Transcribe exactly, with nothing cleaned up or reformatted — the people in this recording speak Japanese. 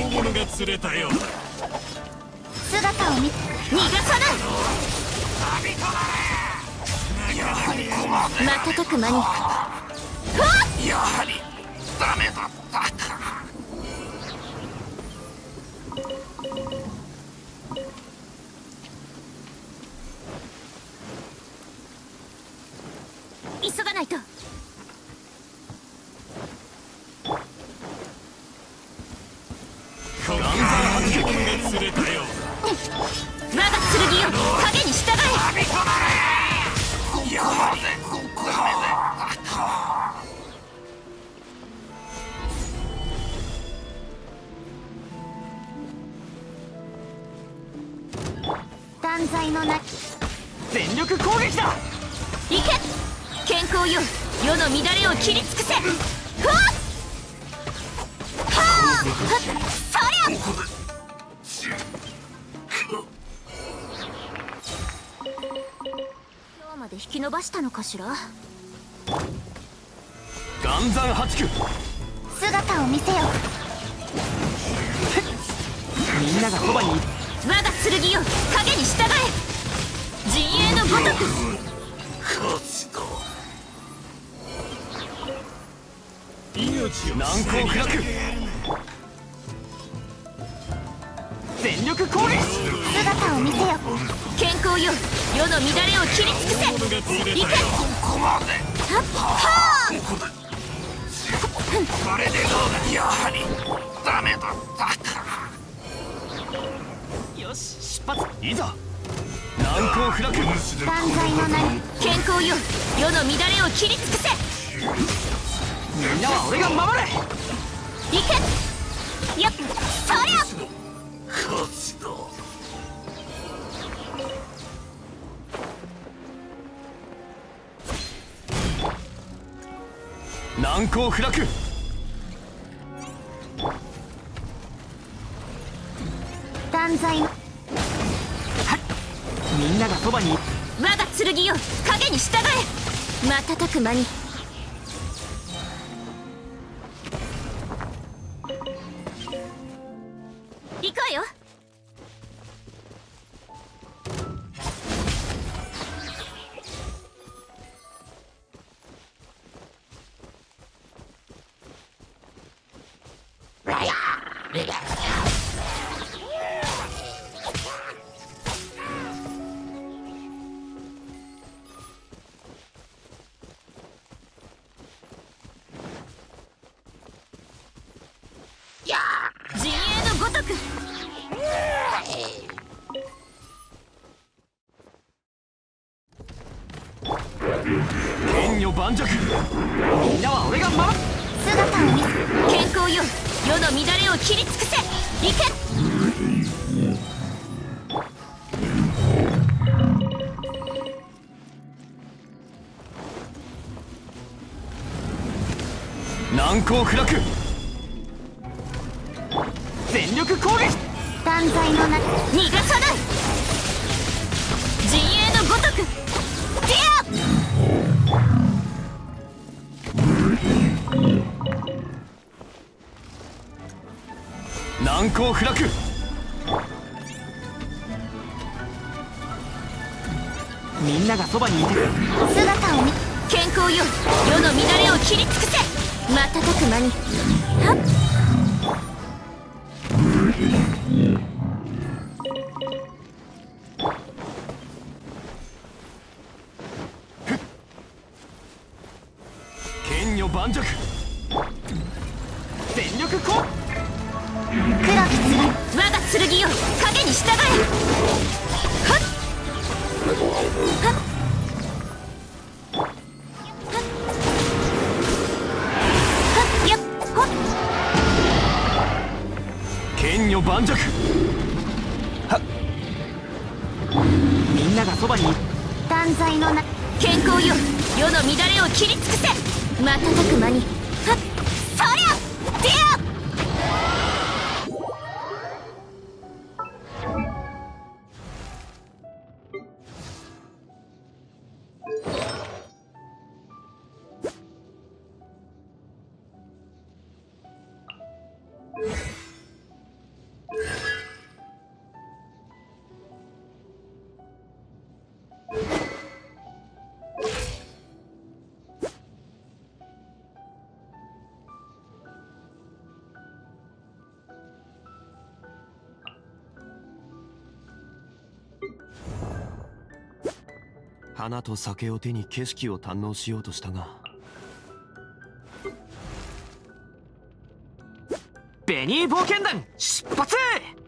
物が釣れたようだ。 姿を見逃さない。 やはり瞬く間にやはりダメだったか。 急がないと。 ガンザン発物が釣れたよう我が剣よ影に従え。 だ。やはりダメだったか。 断罪のな全力攻撃だ。 行け健康よ世の乱れを切り尽くせ。ふわっはあそりゃ今日まで引き伸ばしたのかしら。 ガンザン八九。 姿を見せよ。 みんながそばにいる。 我が剣よ影に従え。陣営のごとく命を難攻不落。全力攻撃。 姿を見せよ。健康よ世の乱れを切り尽くせ。 物が釣れ行けたよ。 はっはあこれでどうだ。やはりダメだったか。 よし出発。いざ難攻不落。 断罪の名に健康よ世の乱れを切り尽くせ。 みんなは俺が守れ。 行けやっそりゃ活動難攻不落。 断罪のみんながそばにいる。 我が剣よ影に従え。瞬く間に行こうよ。陣営のごとく剣女盤石。みんなは俺が守る。 姿を見せ健康よ世の乱れを切り尽くせ。行け難攻不落。全力攻撃。 断罪の名逃がさない。陣営のごとくディア難攻不落。みんながそばにいてる。 姿を見健康よ世の乱れを切り尽くせ。瞬く間にはっ剣女盤石。全力攻。 黒き剣我が剣よ影に従え。はっはっはっやっほっ剣女盤石。はっみんながそばにいる。 断罪の名健康よ世の乱れを切り尽くせ。瞬く間にはっそりゃディア花と酒を手に景色を堪能しようとしたが、ベニー冒険団出発！